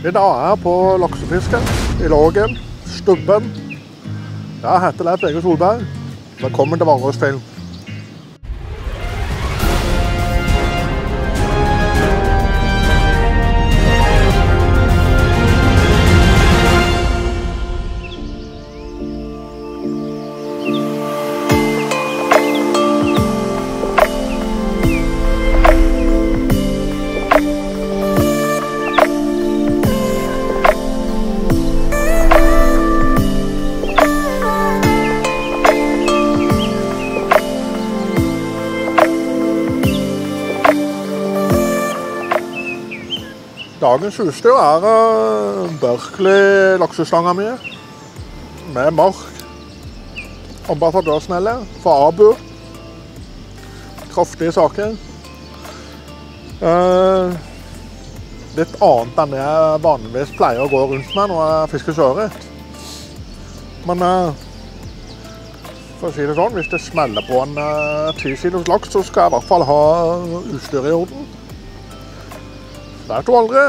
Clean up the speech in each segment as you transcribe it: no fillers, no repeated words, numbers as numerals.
I dag er jeg på laksefisken I Lågen, Stubben. Jeg heter Leif Vegard Solberg. Velkommen til Vandringsfilm. Dagens utstyr Berkeley lakseslangen min med mark, ambassadørsnelle fra Abu, kraftige saker. Litt annet enn jeg vanligvis pleier å gå rundt med når jeg fisker sjøørret. Men for å si det sånn, hvis det smeller på en 10 kilos laks, så skal jeg I hvert fall ha utstyr I orden. Vet du aldri.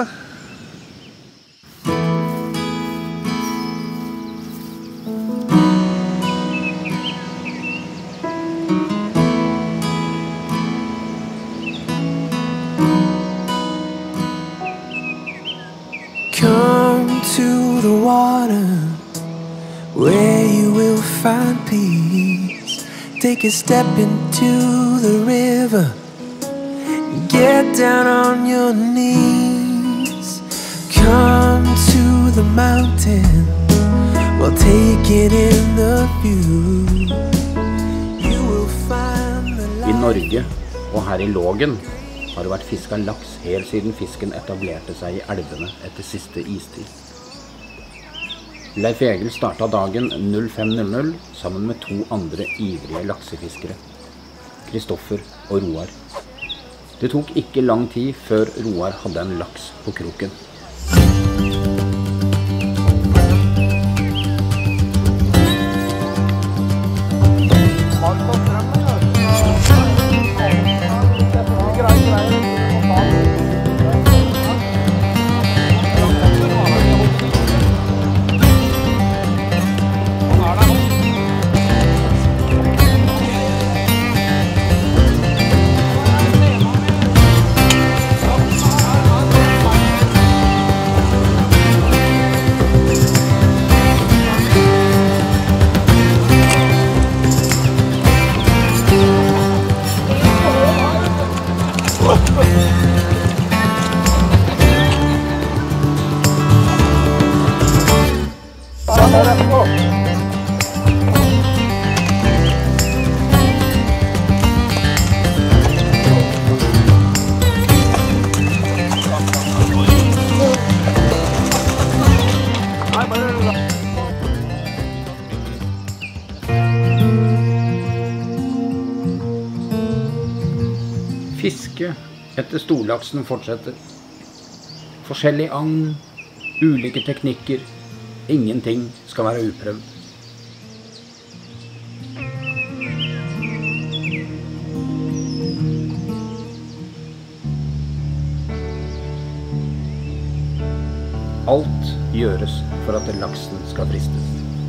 Come to the water where you will find peace. Take a step into the river. Get down on your knees. Come to the mountain. We'll take it in the view. You will find the light. I Norge og her I Lågen har det vært fisket laks helt siden fisken etablerte seg I elvene etter siste istid. Leif Egil startet dagen 05:00 sammen med 2 andre ivrige laksefiskere, Kristoffer og Roar. Det tok ikke lang tid før Roar hadde en laks på kroken. Fiske etter storlaksen fortsetter. Forskjellig agn, ulike teknikker, ingenting skal være uprøvd. Alt gjøres for at laksen skal fristes.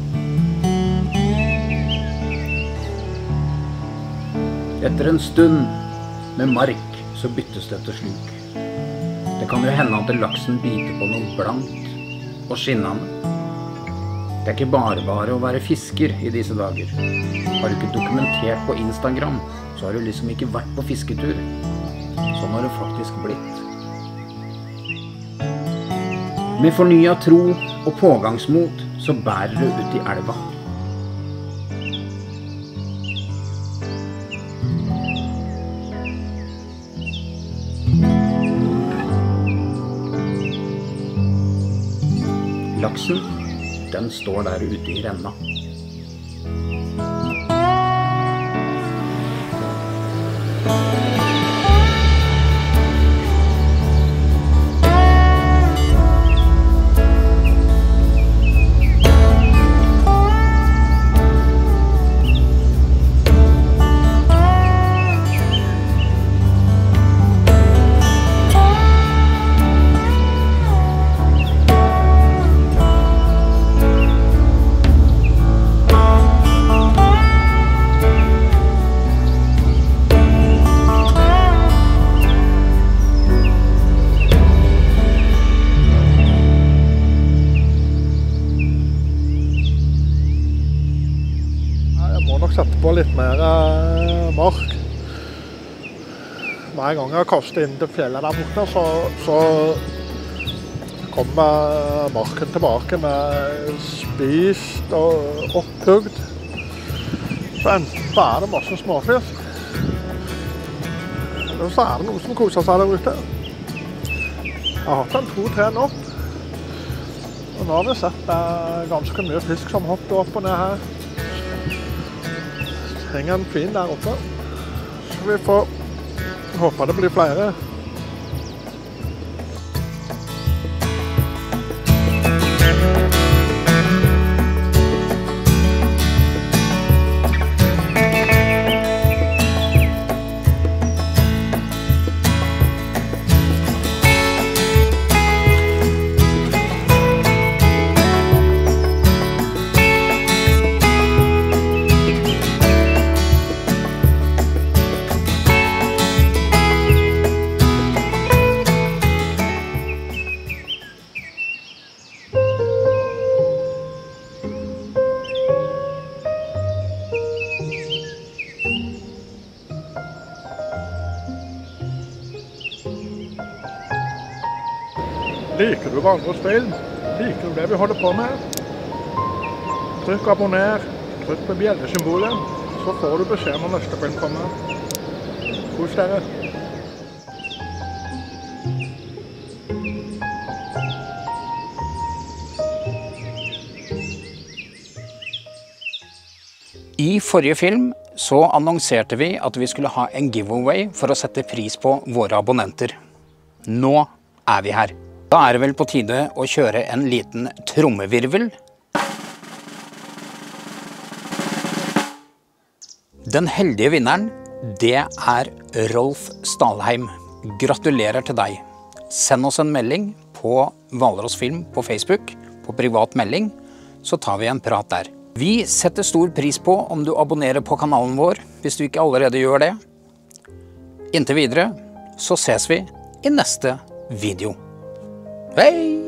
Etter en stund med mark så byttes det til sluk. Det kan jo hende at laksen biter på noe blankt og skinnende. Det ikke bare å være fisker I disse dager. Har du ikke dokumentert på Instagram, så har du liksom ikke vært på fisketur. Sånn har det faktisk blitt. Med fornyet tro og pågangsmot så bærer du ut I elva. Laksen, den står der ute I renna. litt mer mark. Hver gang jeg kaster inn til fjellet der borte, så kommer marken tilbake med spist og opphugd. Så enten så det masse småfisk, eller så det noe som koser seg der ute. Jeg har hatt en 2-3 nå. Og nå har vi sett ganske mye fisk som hopper opp og ned her. Det henger en fin der oppe. Så vi får håpe det blir flere. Liker du Vandres film? Liker du det vi holder på med? Trykk abonner, trykk på bjellesymbolet, så får du beskjed når neste film kommer. Kos dere! I forrige film så annonserte vi at vi skulle ha en giveaway for å sette pris på våre abonnenter. Nå vi her. Da det vel på tide å kjøre en liten trommevirvel. Den heldige vinneren, det Rolf Stalheim. Gratulerer til deg. Send oss en melding på Hvalross Film på Facebook, på privat melding, så tar vi en prat der. Vi setter stor pris på om du abonnerer på kanalen vår, hvis du ikke allerede gjør det. Inntil videre, så ses vi i neste video. Hei!